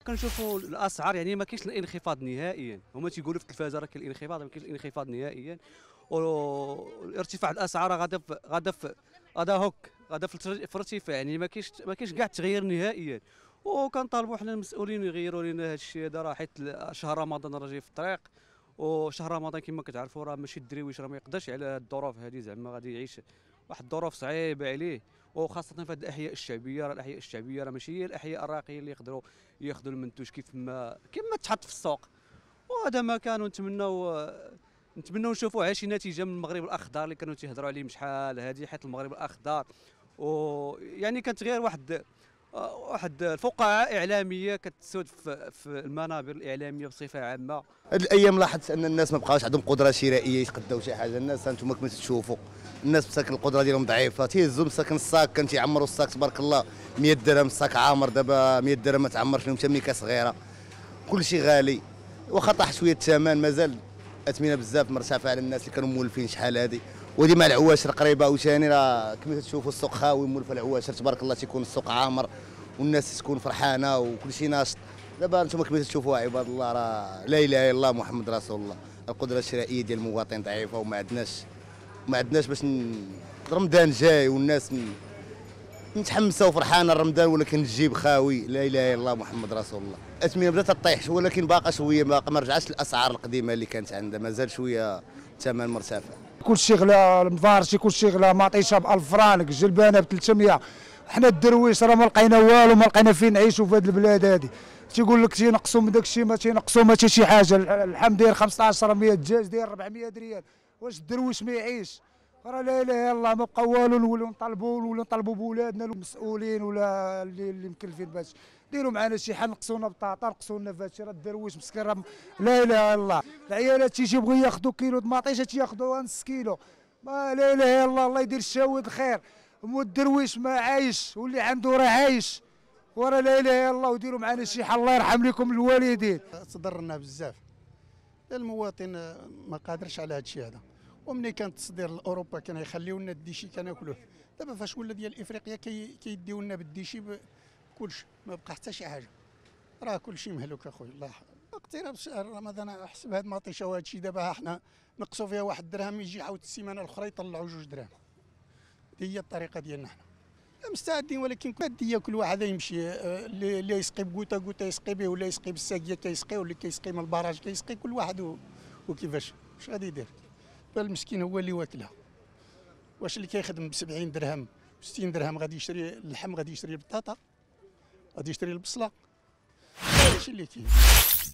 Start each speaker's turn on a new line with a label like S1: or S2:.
S1: كنشوفوا الاسعار يعني ما كاينش الانخفاض نهائيا، هما تيقولوا في التلفازه راه كاين الانخفاض، ما كاينش الانخفاض نهائيا. وارتفاع الاسعار غادا في ارتفاع، يعني ما كاينش كاع التغيير نهائيا. وكنطالبوا حنا المسؤولين يغيروا لنا هذا الشيء هذا، راه حيت شهر رمضان راه جاي في الطريق. وشهر رمضان كما كتعرفوا راه ماشي الدريويش راه ما يقدرش على هاد الظروف هذه، زعما غادي يعيش واحد الظروف صعيبه عليه. وخاصه في هذه الاحياء الشعبيه، راه الاحياء الشعبيه راه ماشي هي الاحياء الراقيه اللي يقدروا ياخذوا المنتوج كيف ما تحط في السوق. وهذا ما كانوا نتمنوا نشوفوا شي نتيجه من المغرب الاخضر اللي كانوا تيهضروا عليه شحال هذه، حيت المغرب الاخضر ويعني كانت غير واحد الفقاعه اعلاميه كتسود في المنابر الاعلاميه بصفه عامه.
S2: هاد الايام لاحظت ان الناس ما بقاوش عندهم قدره شرائيه يتقداو شي حاجه. الناس انتم كما تشوفوا الناس مساكن القدره ديالهم ضعيفه، تيهزوا مساكن الصاك كان تيعمروا الصاك تبارك الله 100 درهم الصاك عامر، دابا 100 درهم ما تعمرش لهم حتى ميكا صغيره. كلشي غالي، واخا طاح شويه الثمن مازال اثمنه بزاف مرتفعه على الناس اللي كانوا مولفين شحال هذه. ودي مع العواشر قريبه وثاني راه كما تشوفوا السوق خاوي مولفه العواشر تبارك الله، تيكون السوق عامر والناس تكون فرحانه وكلشي ناشط. دابا انتم كما تشوفوا عباد الله راه لا اله الا الله محمد رسول الله، القدره الشرائيه ديال المواطن ضعيفه وما عندناش باش رمضان جاي والناس متحمسه وفرحانه رمضان، ولكن الجيب خاوي لا اله الا الله محمد رسول الله. الاثمنه بدات تطيح ولكن باقا شويه، باقا ما رجعتش الاسعار القديمه اللي كانت عندها، مازال شويه الثمن مرتفع.
S3: كلشي غلا، المفارشي كلشي غلا، مطيشه ب 1000 فرانك، الجلبانه ب 300. حنا الدرويش راه ما لقينا والو، ما لقينا فين نعيشوا في هذه البلاد هذه. تيقول لك تينقصوا من داك الشيء، ما تينقصوا ما حتى شي حاجه. اللحم داير 15 100، الدجاج داير 400 ريال. واش الدرويش ما يعيش؟ راه لا اله الا الله ما بقى والو. نوليو نطالبوا بولادنا المسؤولين ولا اللي مكلفين بهذا. ديروا معنا شي حل، نقصونا بطاطا، نقصوا لنا في هادشي. راه الدرويش مسكين راه لا اله الا الله. العيالات تيجيو ياخذوا كيلو د مطيشه تياخذوها نص كيلو. ما لا اله الا الله. الله يدير الشاود الخير. الدرويش ما عايش واللي عنده راه عايش، وراه لا اله الا الله. وديروا معنا شي حل، الله يرحم لكم الوالدين.
S4: تضررنا بزاف، المواطن ما قادرش على هذا الشيء هذا. ومني كان التصدير لاوروبا كان يخليو لنا الديشي كناكلوه، دابا فاش ولا ديال افريقيا كيديو لنا بالديشي كلشي، ما بقى حتى شي حاجه. راه كلشي مهلوك اخويا. الله اقتراب شهر رمضان، احسب هاد المطيشه وهذا الشيء دابا حنا نقصوا فيها 1 درهم، يجي عاود السيمانه الاخرى يطلعوا 2 دراهم. هي الطريقه ديالنا حنا مستعدين، ولكن ماديه كل واحد يمشي. اللي يسقي بكوتا يسقي به، ولا يسقي بالساقيه كيسقي، واللي كيسقي من البراج كيسقي. كل واحد وكيفاش واش غادي يدير. فالمسكين هو اللي واكلها. واش اللي كيخدم ب 70 درهم 60 درهم غادي يشري اللحم، غادي يشري البطاطا، غادي يشري البصله؟ هادشي اللي كاين.